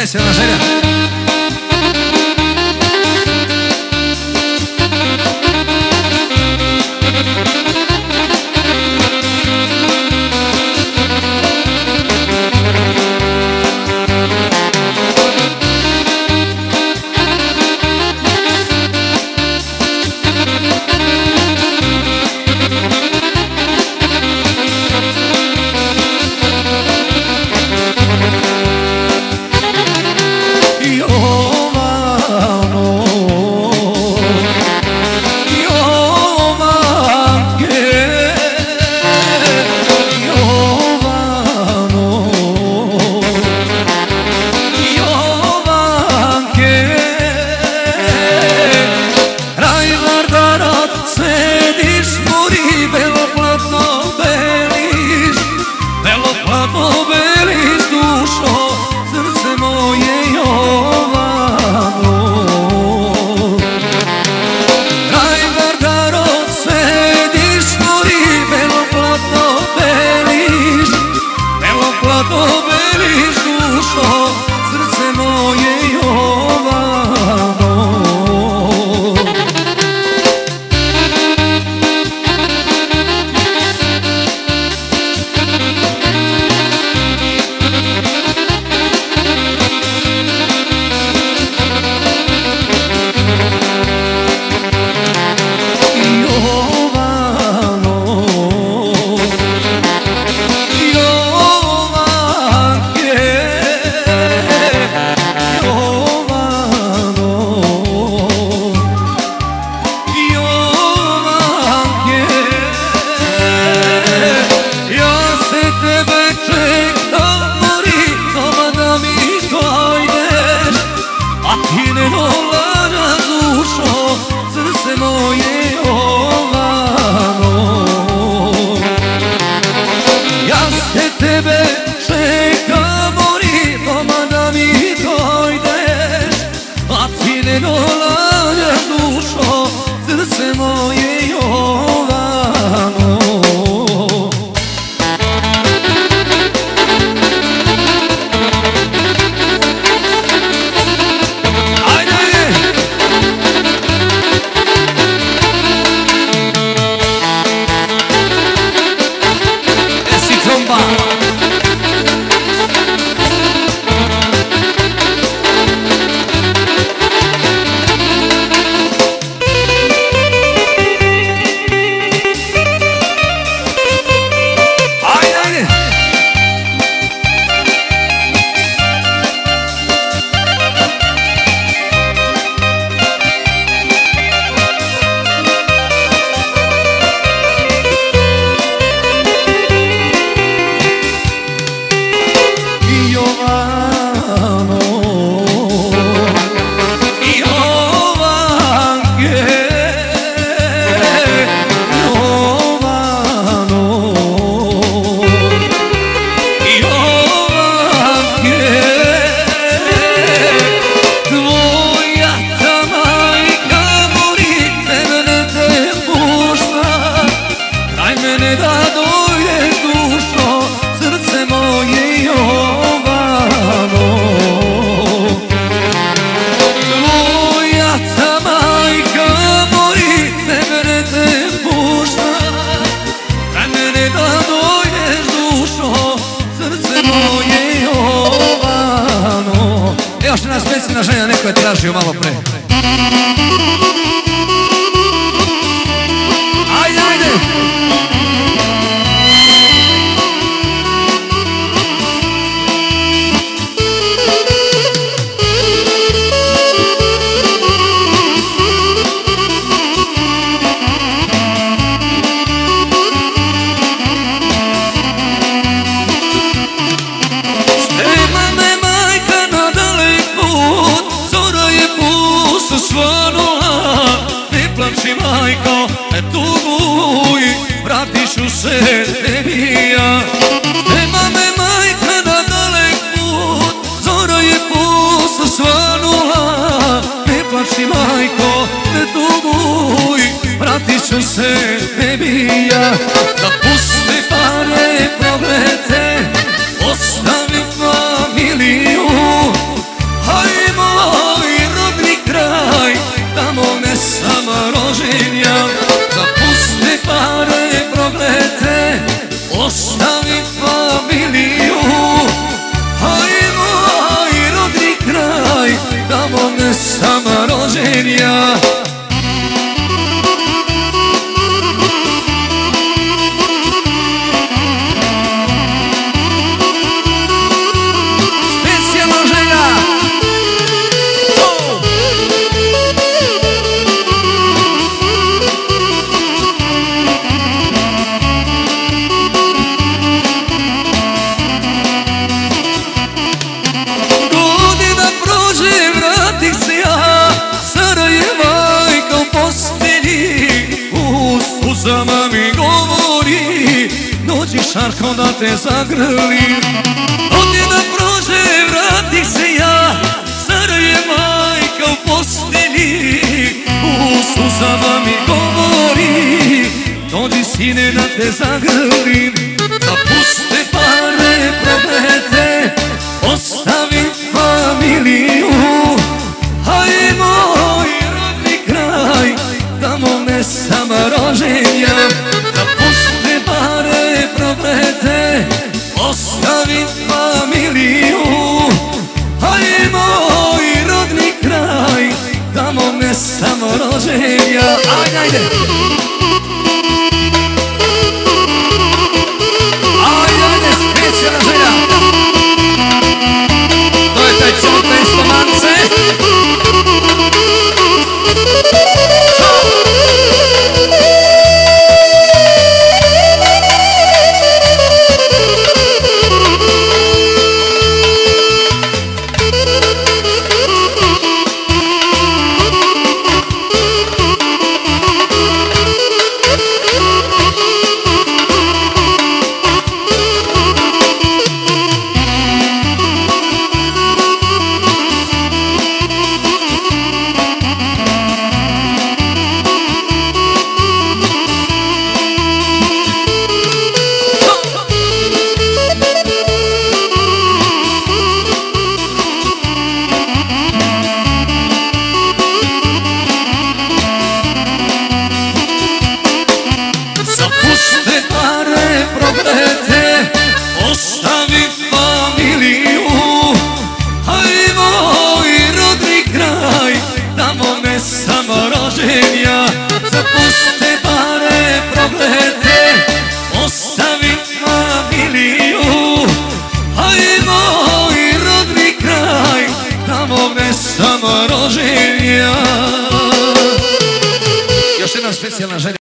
Nesvena želja. Nesvena želja, neko je tražio malo pre. Ajde, ajde! Majko, ne tuguj, vratit ću se tebi ja. Nema me majka na dalek put, zora je pusto svanula. Ne plači majko, ne tuguj, vratit ću se tebi ja. Zapusti pare, proglete, ostavi familiju, roženja. Zapusti pare, proglete, ostavi familiju. Hajmo i rodni kraj, tamo gde sam roženja. Suzama mi govori, dođi šarko da te zagrlim. Godina prođe, vratih se ja, stara je majka u postelji. Suzama mi govori, dođi sine da te zagrlim. Zapuste pare, proglete, ostavi familiju. Hajmo i rodni kraj, tamo gde sam roženja. Zapuste pare, proglete, ostavi familiju. Hajmo i rodni kraj, tamo gde sam roženja. Ajde, ajde! Ajde, ajde, specijalna želja! To je taj Čota iz Stomance. Zapuste pare, proglete, ostavi familiju. Hajmo i rodni kraj, tamo gde sam roženja. Zapuste pare, proglete, ostavi familiju. Hajmo i rodni kraj, tamo gde sam roženja. Još jedna specijalna želja.